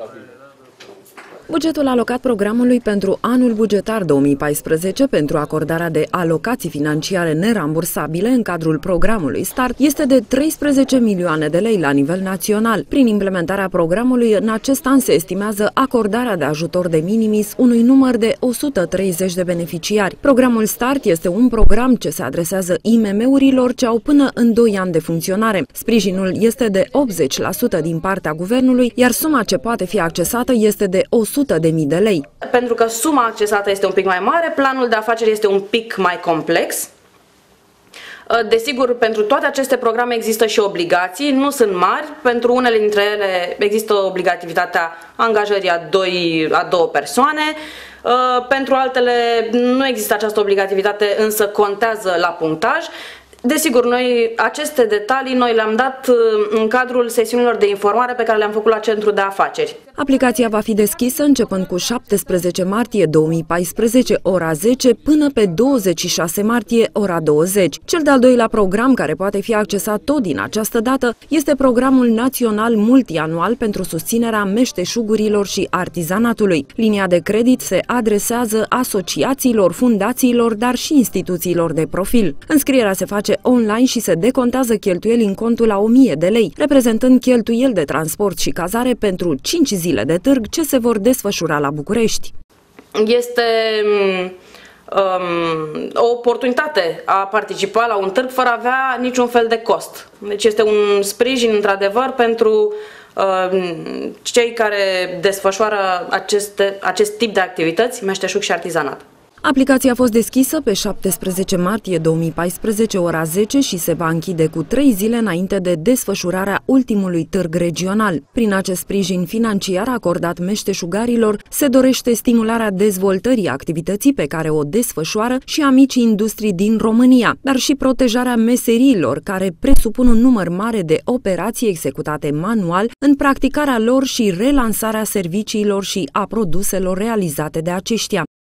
Bugetul alocat programului pentru anul bugetar 2014 pentru acordarea de alocații financiare nerambursabile în cadrul programului START este de 13 milioane de lei la nivel național. Prin implementarea programului, în acest an se estimează acordarea de ajutor de minimis unui număr de 130 de beneficiari. Programul START este un program ce se adresează IMM-urilor ce au până în 2 ani de funcționare. Sprijinul este de 80% din partea guvernului, iar suma ce poate fi accesată este de 100.000 de lei. Pentru că suma accesată este un pic mai mare, planul de afaceri este un pic mai complex. Desigur, pentru toate aceste programe există și obligații, nu sunt mari, pentru unele dintre ele există obligativitatea angajării a două persoane, pentru altele nu există această obligativitate, însă contează la punctaj. Desigur, aceste detalii noi le-am dat în cadrul sesiunilor de informare pe care le-am făcut la Centrul de Afaceri. Aplicația va fi deschisă începând cu 17 martie 2014, ora 10, până pe 26 martie, ora 20. Cel de-al doilea program, care poate fi accesat tot din această dată, este Programul Național Multianual pentru susținerea meșteșugurilor și artizanatului. Linia de credit se adresează asociațiilor, fundațiilor, dar și instituțiilor de profil. Înscrierea se face online și se decontează cheltuieli în contul la 1000 de lei, reprezentând cheltuieli de transport și cazare pentru 5 zile de târg ce se vor desfășura la București. Este o oportunitate a participa la un târg fără a avea niciun fel de cost. Deci este un sprijin într-adevăr pentru cei care desfășoară acest tip de activități, meșteșug și artizanat. Aplicația a fost deschisă pe 17 martie 2014, ora 10 și se va închide cu 3 zile înainte de desfășurarea ultimului târg regional. Prin acest sprijin financiar acordat meșteșugarilor, se dorește stimularea dezvoltării activității pe care o desfășoară și a micii industrii din România, dar și protejarea meseriilor, care presupun un număr mare de operații executate manual în practicarea lor și relansarea serviciilor și a produselor realizate de aceștia.